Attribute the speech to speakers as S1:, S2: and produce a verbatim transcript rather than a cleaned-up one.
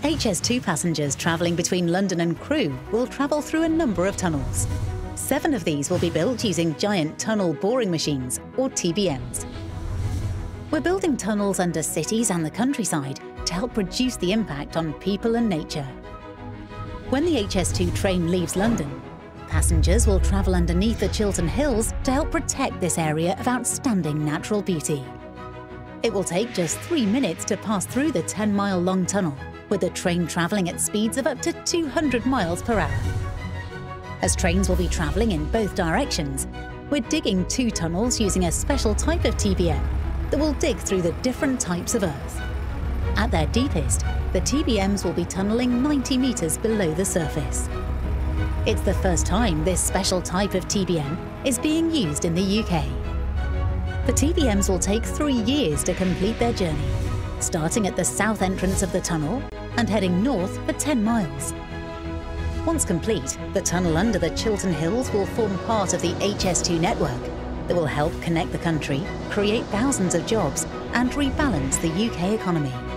S1: H S two passengers travelling between London and Crewe will travel through a number of tunnels. Seven of these will be built using giant tunnel boring machines, or T B Ms. We're building tunnels under cities and the countryside to help reduce the impact on people and nature. When the H S two train leaves London, passengers will travel underneath the Chiltern Hills to help protect this area of outstanding natural beauty. It will take just three minutes to pass through the ten mile long tunnel, with the train travelling at speeds of up to two hundred miles per hour. As trains will be travelling in both directions, we're digging two tunnels using a special type of T B M that will dig through the different types of earth. At their deepest, the T B Ms will be tunnelling ninety metres below the surface. It's the first time this special type of T B M is being used in the U K. The T B Ms will take three years to complete their journey, starting at the south entrance of the tunnel and heading north for ten miles. Once complete, the tunnel under the Chiltern Hills will form part of the H S two network that will help connect the country, create thousands of jobs and rebalance the U K economy.